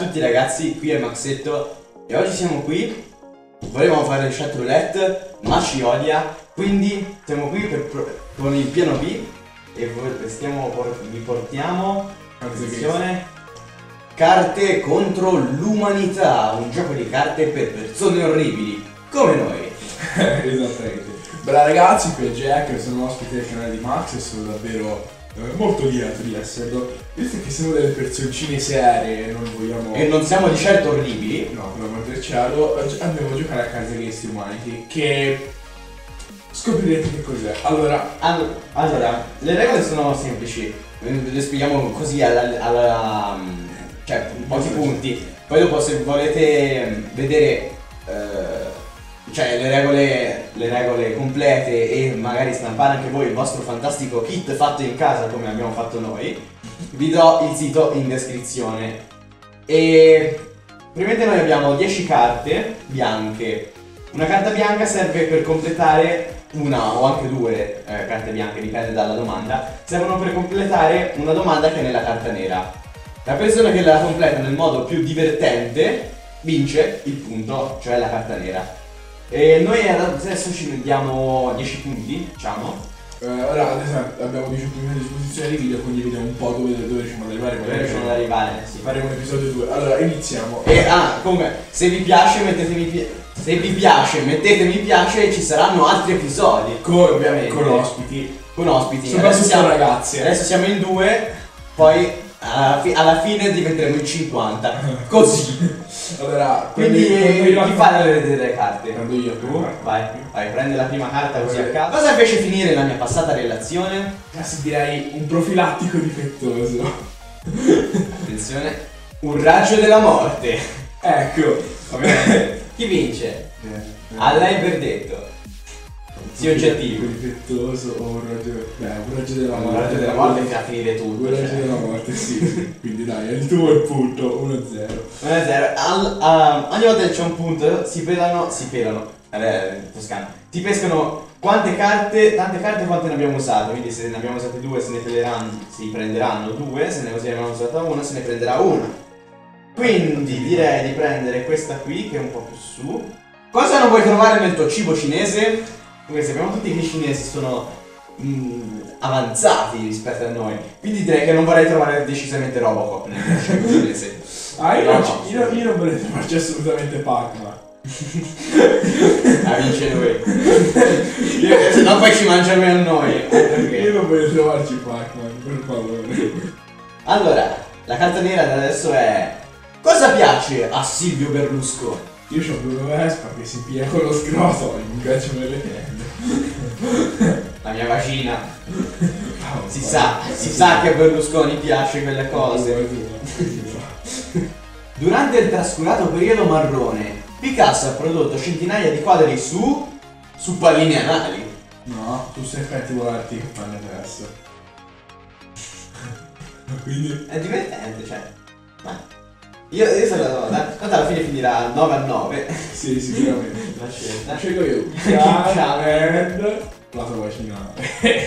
tutti ragazzi, qui è Maxetto e oggi siamo qui. Volevamo fare il chat roulette, ma ci odia, quindi siamo qui con il piano B e vi portiamo attenzione, carte contro l'umanità, un gioco di carte per persone orribili, come noi. Esattamente. Bella ragazzi, qui è Jack, sono ospite del canale di Max e sono davvero molto lieto di esserlo. Visto che siamo delle personcine serie e non vogliamo... E non siamo di certo orribili. No, per l'amor del cielo, andiamo a giocare a Cards Against Humanity, che scoprirete che cos'è. Allora, le regole sono semplici, le spieghiamo così cioè pochi punti. Poi dopo se volete vedere cioè le regole complete e magari stampare anche voi il vostro fantastico kit fatto in casa come abbiamo fatto noi, vi do il sito in descrizione. E praticamente noi abbiamo 10 carte bianche. Una carta bianca serve per completare una o anche due carte bianche, dipende dalla domanda, servono per completare una domanda che è nella carta nera. La persona che la completa nel modo più divertente vince il punto, cioè la carta nera. E noi adesso ci diamo 10 punti, diciamo. Ora ad esempio abbiamo 10 punti a disposizione di video, quindi vediamo un po' dove riusciamo ad arrivare. Dove riusciamo ad arrivare, sì. Faremo un episodio 2. Allora iniziamo. E comunque, se vi piace mettete mi piace e ci saranno altri episodi. Ovviamente. Con ospiti. Soprattutto ragazzi. Adesso siamo in 2, poi alla fine diventeremo in 50. Così. Allora, quindi chi fa le carte? Prendo io. Tu? Vai, prendi la prima carta così a caso. Cosa fece finire la mia passata relazione? Adesso direi un profilattico difettoso. Attenzione. Un raggio della morte. Ecco. Ovviamente. Chi vince? A lei verdetto. Sì, oggettivo. Difettoso o un raggio della morte. Un raggio della morte che fa finire tutto. Un raggio della morte, sì. Quindi dai, è il tuo il punto. 1-0. 1-0. Ogni volta che c'è un punto si pelano. Toscano. Ti pescano tante carte quante ne abbiamo usate. Quindi se ne abbiamo usate 2 si prenderanno 2. Se ne abbiamo usata 1 se ne prenderà 1. Quindi direi di prendere questa qui che è un po' più su. Cosa non vuoi trovare nel tuo cibo cinese? Perché sappiamo tutti che i cinesi sono avanzati rispetto a noi. Quindi direi che non vorrei trovare decisamente Robocop nel cibo cinese. Io non vorrei trovarci assolutamente Pac-Man. Vince lui. Se no poi ci mangia lui a noi. Io non voglio trovarci Pac-Man, per favore. Allora, la carta nera da adesso è: cosa piace a Silvio Berlusconi? Io c'ho Bruno Vespa che si pia con lo scroto e mi piacciono le piede. La mia vagina. Si sa che a Berlusconi piace quelle cose. Durante il trascurato periodo marrone, Picasso ha prodotto centinaia di quadri su palline anali. No, tu sei effetti volanti che fanno adesso. Quindi è divertente, cioè. Io sono la domanda, tanto alla fine finirà 9-9. Sì, sicuramente. La scelta. Scelgo io. Kick Lato vaginale.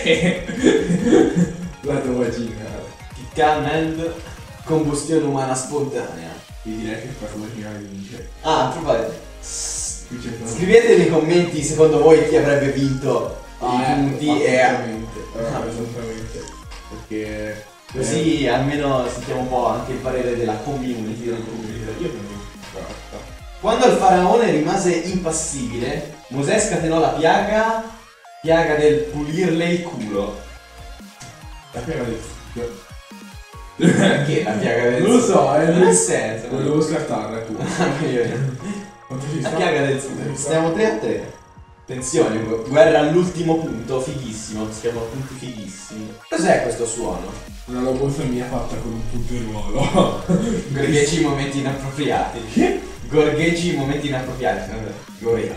Lato vaginale. Kick combustione umana spontanea. Io direi che il lato vaginale vince. A proposito, scrivete nei commenti secondo voi chi avrebbe vinto i punti e esattamente. Perché così almeno sentiamo un po' anche il parere della community. Io non Quando il faraone rimase impassibile, Mosè scatenò la piaga del pulirle il culo. La piaga del Perché la piaga del non lo so, non ha senso. Volevo scartarla tu. La piaga del stiamo 3-3. Attenzione, guerra all'ultimo punto, fighissimo, stiamo a punti fighissimi. Cos'è questo suono? Una lobotomia fatta con un punteruolo. Gorgheggi in momenti inappropriati. Che? Gorgheggi in momenti inappropriati. Gorilla.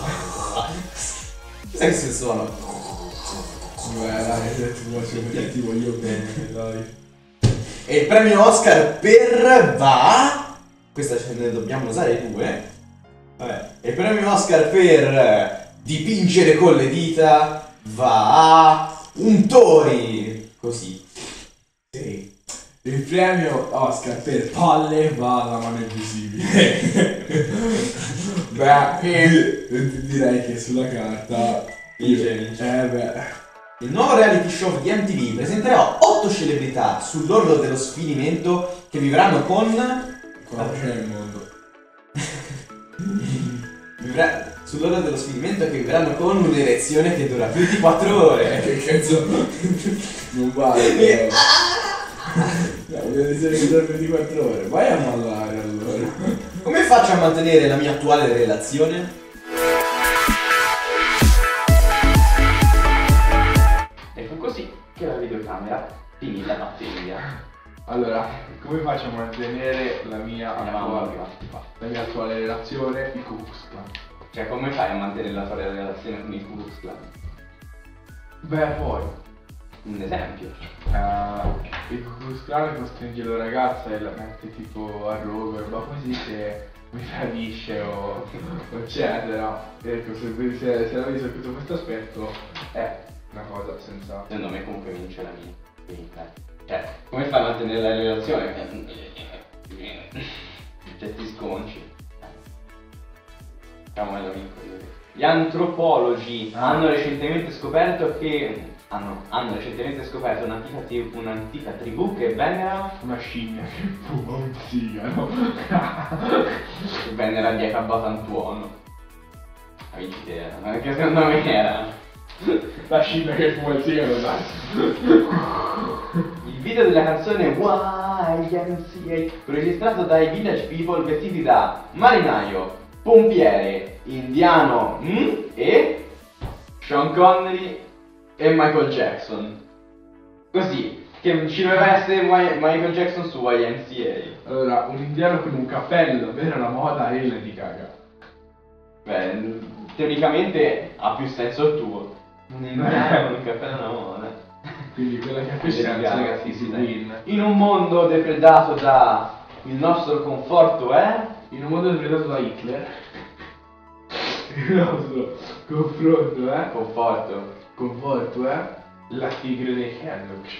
Cos'è questo suono? Dai, ti voglio bene, dai. E il premio Oscar questa ce ne dobbiamo usare 2. Vabbè. E il premio Oscar per dipingere con le dita va a Untori. Così. Sì. Il premio Oscar per palle va alla mano invisibile. Beh, direi che sulla carta Vince. beh. Il nuovo reality show di MTV presenterà 8 celebrità sull'orlo dello sfinimento che vivranno con... Cosa c'è nel mondo? Sull'orlo dello sfinimento che vivranno con un'erezione che dura più di 4 ore. Che cazzo? Non vale. Un'erezione che dura più di 4 ore. Vai a ballare allora. Come faccio a mantenere la mia attuale relazione? E fu così che la videocamera finì la batteria. Allora, come faccio a mantenere la mia attuale relazione? Il Ku Klux Klan. Cioè, come fai a mantenere la tua relazione con il Ku Klux Klan? Beh, poi Un esempio. il Ku Klux Klan costringe la ragazza e la mette tipo a rogo, roba così, che mi tradisce o eccetera. Ecco, se la vedi sotto questo aspetto è una cosa senza... Secondo me comunque vince la mia. Cioè, come fai a mantenere la relazione? Cioè, ti sconci. Facciamo l'amico. Gli antropologi hanno recentemente scoperto un'antica tribù che venera Una scimmia che fuma un sigaro. che venera di Acabatantuono. Amici te, perché secondo me era La scimmia che fuma il sigaro, dai. il video della canzone YMCA registrato dai Village People vestiti da marinaio, pompiere, indiano e Sean Connery e Michael Jackson. Così, che ci doveva essere Michael Jackson su YMCA. Allora, un indiano con un cappello davvero alla moda e Lady Gaga. Beh, teoricamente ha più senso il tuo. Un indiano con un cappello alla moda. Quindi quella che ha più Lady senso Gaga, è sì, Easy sì, Win. In un mondo depredato da... il nostro conforto è... In un mondo depredato da Hitler, il nostro confronto è... Conforto è... La tigre dei Kellogg's.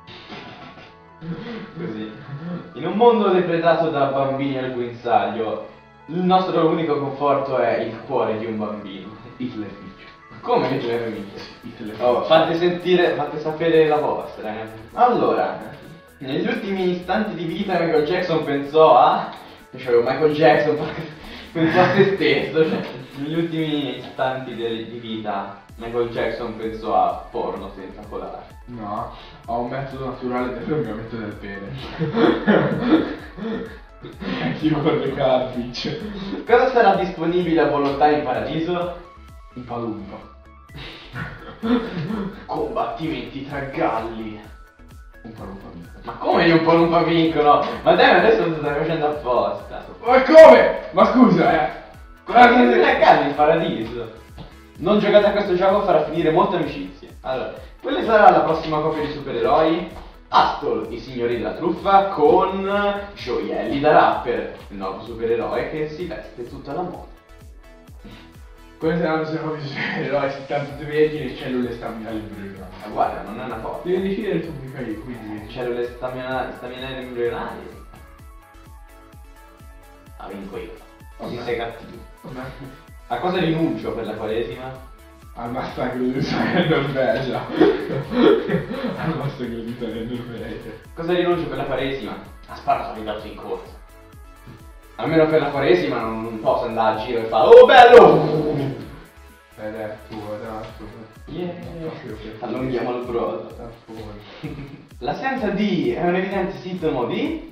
Così. In un mondo depredato da bambini al guinzaglio, il nostro unico conforto è il cuore di un bambino. Hitler dice. Come che ce ne vince? Hitler Oh, fate sapere la vostra. Allora, negli ultimi istanti di vita Michael Jackson pensò a... Cioè, Michael Jackson pensò a se stesso, cioè, negli ultimi istanti di vita Michael Jackson pensò a porno senza colare. No, ho un metodo naturale dell'allungamento del pene. Anch'io con le cartridge. Cosa sarà disponibile a volontà in paradiso? Un palumpa. Combattimenti tra galli. Un palumpa vinto. Ma come io un po' non vincono? Ma dai, adesso lo stai facendo apposta. Ma come? Ma scusa, Combattimenti tra galli in paradiso. Non giocate a questo gioco, farà finire molte amicizie. Allora, quale sarà la prossima coppia di supereroi? Astol, i signori della truffa, con gioielli da rapper, il nuovo supereroe che si veste tutta la moda. Quelle saranno se non supereroi, se tanto ti vedi le cellule staminali embrionali. Ma guarda, non è una coppia. Devi decidere il tuo io, quindi... Cellule staminali embrionali. La vinco io. Così sei cattivo. Vabbè. A cosa rinuncio per la Quaresima? Al massacro dell'Italia in Norvegia. Al massacro dell'Italia in Norvegia. Cosa rinuncio per la Quaresima? A sparare soldato in corsa. Almeno per la Quaresima non posso andare a giro e fare oh bello! Ed è tuo, tanto. Yeah. Allunghiamo il brodo. Tanto. L'assenza di è un evidente sintomo di